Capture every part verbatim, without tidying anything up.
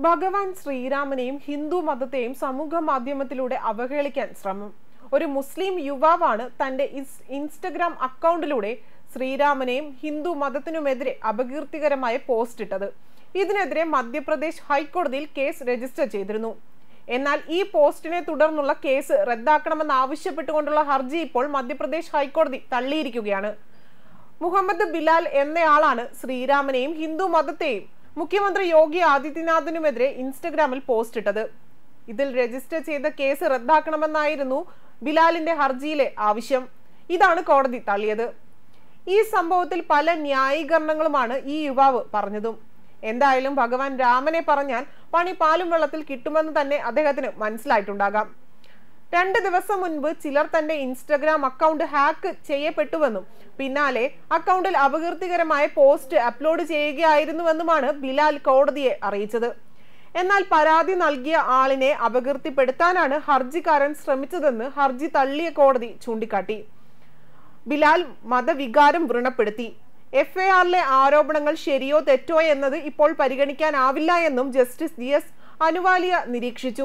ഭഗവാൻ ശ്രീരാമനെയും ഹിന്ദു മതത്തെയും സമൂഹ മാധ്യമത്തിലൂടെ അവഹേളിക്കാൻ ശ്രമം. ഒരു മുസ്ലിം യുവാവാണ് തന്റെ ഇൻസ്റ്റഗ്രാം അക്കൗണ്ടിലൂടെ ശ്രീരാമനെയും ഹിന്ദു മതത്തിനുമെതിരെ അപകീർത്തികരമായ പോസ്റ്റ് ഇട്ടത്. ഇതിനെതിരെ മധ്യപ്രദേശ് ഹൈക്കോടതിയിൽ കേസ് രജിസ്റ്റർ ചെയ്തിരുന്നു. എന്നാൽ ഈ പോസ്റ്റിനെ തുടർന്നുള്ള കേസ് റദ്ദാക്കണമെന്ന് ആവശ്യപ്പെട്ടുകൊണ്ടുള്ള ഹർജി ഇപ്പോൾ മധ്യപ്രദേശ് ഹൈക്കോടതി തള്ളിയിരിക്കുകയാണ്. മുഹമ്മദ് ബിലാൽ എന്നയാളാണ് ശ്രീരാമനെയും ഹിന്ദു മതത്തെയും മുഖ്യമന്ത്രി യോഗി ആദിത്യനാഥിനുമെതിരെ ഇൻസ്റ്റഗ്രാമിൽ പോസ്റ്റ് ഇട്ടത്. ഇതിൽ രജിസ്റ്റർ ചെയ്ത കേസ് റദ്ദാക്കണമെന്നായിരുന്നു ബിലാലിന്റെ ഹർജിയിലെ ആവശ്യം. ഇതാണ് കോടതി തള്ളിയത്. ഈ സംഭവത്തിൽ പല ന്യായീകരണങ്ങളുമാണ് ഈ യുവാവ് പറഞ്ഞതും. എന്തായാലും ഭഗവാൻ രാമനെ പറഞ്ഞാൽ പണി പാലും വെള്ളത്തിൽ കിട്ടുമെന്ന് തന്നെ അദ്ദേഹത്തിന് മനസ്സിലായിട്ടുണ്ടാകാം. രണ്ട് ദിവസം മുൻപ് ചിലർ തന്റെ ഇൻസ്റ്റഗ്രാം അക്കൗണ്ട് ഹാക്ക് ചെയ്യപ്പെട്ടുവെന്നും പിന്നാലെ അക്കൗണ്ടിൽ അപകീർത്തികരമായ പോസ്റ്റ് അപ്ലോഡ് ചെയ്യുകയായിരുന്നുവെന്നുമാണ് ബിലാൽ കോടതിയെ അറിയിച്ചത്. എന്നാൽ പരാതി നൽകിയ ആളിനെ അപകീർത്തിപ്പെടുത്താനാണ് ഹർജിക്കാരൻ ശ്രമിച്ചതെന്ന് ഹർജി തള്ളിയ കോടതി ചൂണ്ടിക്കാട്ടി. ബിലാൽ മതവികാരം വ്രണപ്പെടുത്തി. എഫ് ഐ ആറിലെ ആരോപണങ്ങൾ ശരിയോ തെറ്റോ എന്നത് ഇപ്പോൾ പരിഗണിക്കാനാവില്ല എന്നും ജസ്റ്റിസ് ജി എസ് അനുവാലിയ നിരീക്ഷിച്ചു.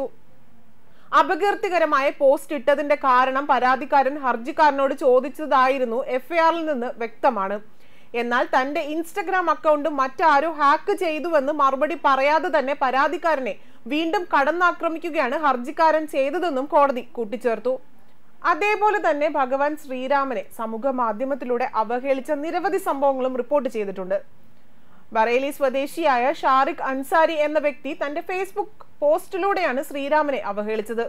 അപകീർത്തികരമായ പോസ്റ്റ് ഇട്ടതിന്റെ കാരണം പരാതിക്കാരൻ ഹർജിക്കാരനോട് ചോദിച്ചതായിരുന്നു എഫ് ഐ ആറിൽ നിന്ന് വ്യക്തമാണ്. എന്നാൽ തന്റെ ഇൻസ്റ്റഗ്രാം അക്കൗണ്ട് മറ്റാരോ ഹാക്ക് ചെയ്തുവെന്ന് മറുപടി പറയാതെ തന്നെ പരാതിക്കാരനെ വീണ്ടും കടന്നാക്രമിക്കുകയാണ് ഹർജിക്കാരൻ ചെയ്തതെന്നും കോടതി കൂട്ടിച്ചേർത്തു. അതേപോലെ തന്നെ ഭഗവാൻ ശ്രീരാമനെ സമൂഹ മാധ്യമത്തിലൂടെ അവഹേളിച്ച നിരവധി സംഭവങ്ങളും റിപ്പോർട്ട് ചെയ്തിട്ടുണ്ട്. ബറേലി സ്വദേശിയായ ഷാരിഖ് അൻസാരി എന്ന വ്യക്തി തന്റെ ഫേസ്ബുക്ക് പോസ്റ്റിലൂടെയാണ് ശ്രീരാമനെ അവഹേളിച്ചത്.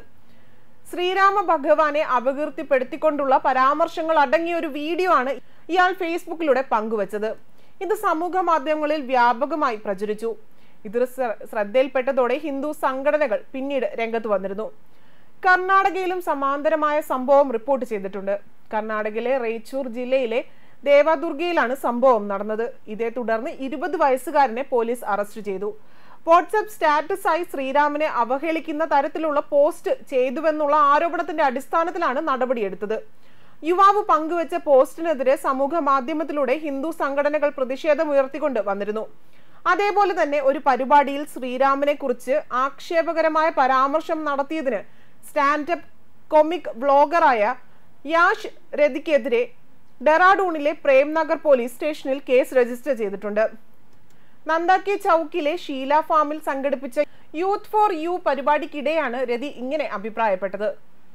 ശ്രീരാമ ഭഗവാനെ അപകീർത്തിപ്പെടുത്തിക്കൊണ്ടുള്ള പരാമർശങ്ങൾ അടങ്ങിയ ഒരു വീഡിയോ ആണ് ഇയാൾ ഫേസ്ബുക്കിലൂടെ പങ്കുവച്ചത്. ഇത് സമൂഹ മാധ്യമങ്ങളിൽ വ്യാപകമായി പ്രചരിച്ചു. ഇത് ശ്രദ്ധയിൽപ്പെട്ടതോടെ ഹിന്ദു സംഘടനകൾ പിന്നീട് രംഗത്ത് വന്നിരുന്നു. കർണാടകയിലും സമാന്തരമായ സംഭവം റിപ്പോർട്ട് ചെയ്തിട്ടുണ്ട്. കർണാടകയിലെ റേച്ചൂർ ജില്ലയിലെ ദേവദുർഗയിലാണ് സംഭവം നടന്നത്. ഇതേ തുടർന്ന് ഇരുപത് വയസ്സുകാരനെ പോലീസ് അറസ്റ്റ് ചെയ്തു. വാട്സ്ആപ്പ് സ്റ്റാറ്റസായി ശ്രീരാമനെ അവഹേളിക്കുന്ന തരത്തിലുള്ള പോസ്റ്റ് ചെയ്തുവെന്നുള്ള ആരോപണത്തിന്റെ അടിസ്ഥാനത്തിലാണ് നടപടിയെടുത്തത്. യുവാവ് പങ്കുവച്ച പോസ്റ്റിനെതിരെ സമൂഹ മാധ്യമത്തിലൂടെ ഹിന്ദു സംഘടനകൾ പ്രതിഷേധം ഉയർത്തിക്കൊണ്ട് വന്നിരുന്നു. അതേപോലെ തന്നെ ഒരു പരിപാടിയിൽ ശ്രീരാമനെ കുറിച്ച് ആക്ഷേപകരമായ പരാമർശം നടത്തിയതിന് സ്റ്റാൻഡപ്പ് കൊമിക് വ്ളോഗറായ യാഷ് രതിക്കെതിരെ ഡെറാഡൂണിലെ പ്രേംനഗർ പോലീസ് സ്റ്റേഷനിൽ കേസ് രജിസ്റ്റർ ചെയ്തിട്ടുണ്ട്. നന്ദാക്കി ചൌക്കിലെ ഷീല ഫാമിൽ സംഘടിപ്പിച്ച യൂത്ത് ഫോർ യു പരിപാടിക്കിടെയാണ് രതി ഇങ്ങനെ അഭിപ്രായപ്പെട്ടത്.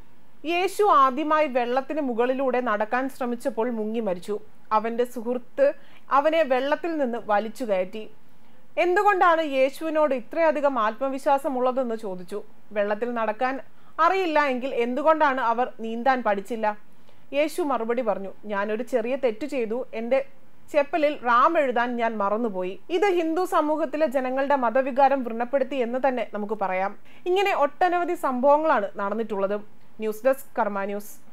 യേശു ആദ്യമായി വെള്ളത്തിന് മുകളിലൂടെ നടക്കാൻ ശ്രമിച്ചപ്പോൾ മുങ്ങി മരിച്ചു. അവന്റെ സുഹൃത്ത് അവനെ വെള്ളത്തിൽ നിന്ന് വലിച്ചു കയറ്റി. എന്തുകൊണ്ടാണ് യേശുവിനോട് ഇത്രയധികം ആത്മവിശ്വാസമുള്ളതെന്ന് ചോദിച്ചു. വെള്ളത്തിൽ നടക്കാൻ അറിയില്ല എങ്കിൽ എന്തുകൊണ്ടാണ് അവർ നീന്താൻ പഠിച്ചില്ല? യേശു മറുപടി പറഞ്ഞു, ഞാനൊരു ചെറിയ തെറ്റു ചെയ്തു. എന്റെ ചെപ്പലിൽ റാം എഴുതാൻ ഞാൻ മറന്നുപോയി. ഇത് ഹിന്ദു സമൂഹത്തിലെ ജനങ്ങളുടെ മതവികാരം വ്രണപ്പെടുത്തി എന്ന് തന്നെ നമുക്ക് പറയാം. ഇങ്ങനെ ഒട്ടനവധി സംഭവങ്ങളാണ് നടന്നിട്ടുള്ളത്. News desk Karma news.